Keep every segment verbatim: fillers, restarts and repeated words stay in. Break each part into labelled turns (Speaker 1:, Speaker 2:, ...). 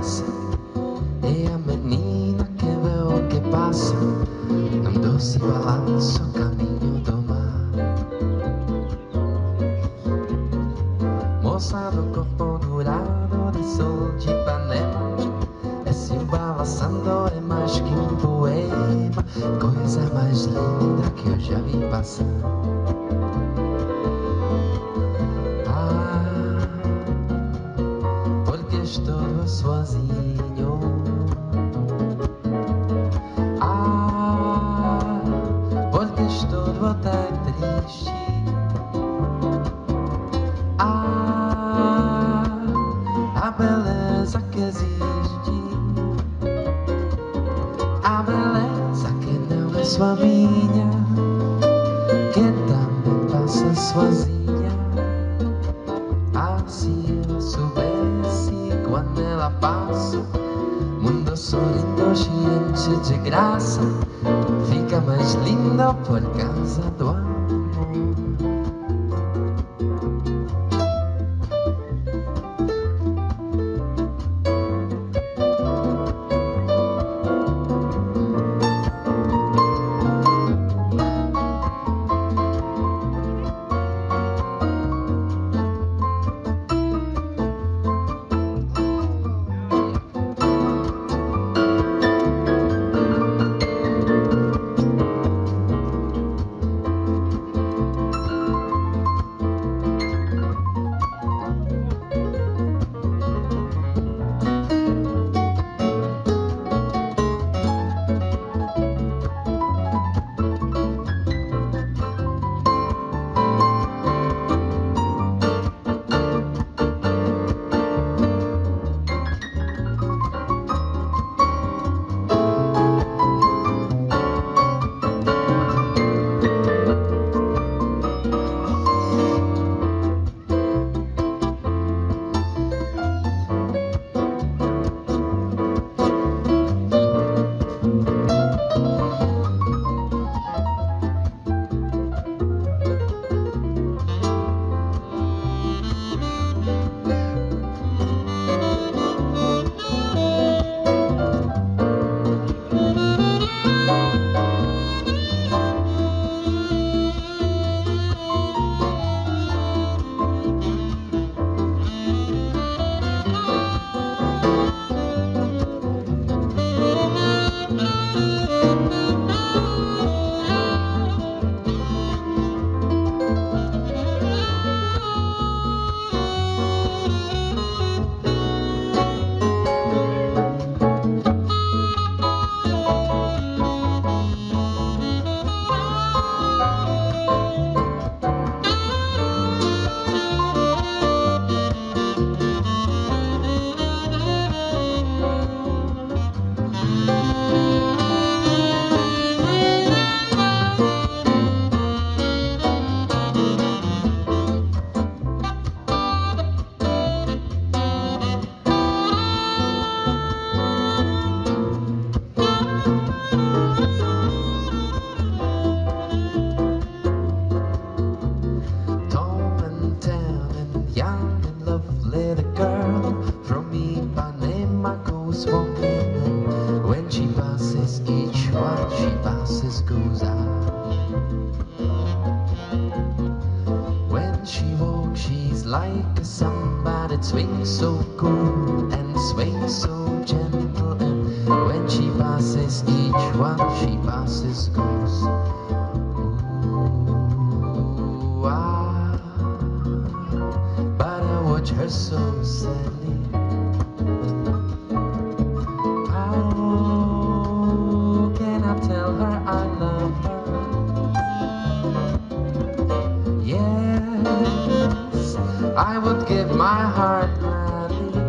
Speaker 1: casa e a menina que veo que passa num doce balanço caminho do mar. Moça do corpo dourado de sol de Ipanema, esse balançando é mais que um poema, coisa mais linda que eu já vi passar. Ah, porque estou sozinho. Ah, porque estou tão triste. Ah, a beleza que existe, a beleza que não é só minha, que também passa sozinha. Ah, se eu soubesse quando ela passa, mundo sorrindo, cheio de graça, fica mais lindo por causa do amor. Young and lovely, the girl from Ipanema goes walking, and when she passes, each one she passes goes out. When she walks, she's like a samba that swings so cool and swings so gentle, and when she passes, each one she passes goes. Ooh, ah. Watch her so sadly. How can I tell her I love her? Yes, I would give my heart gladly,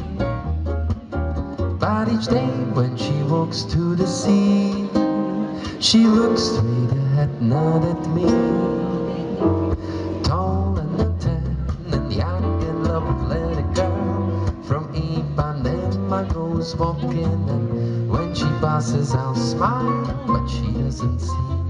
Speaker 1: but each day when she walks to the sea, she looks straight ahead, not at me. Tall and tan and young and lovely, the girl from Ipanema goes walking, and when she passes I'll smile, but she doesn't see.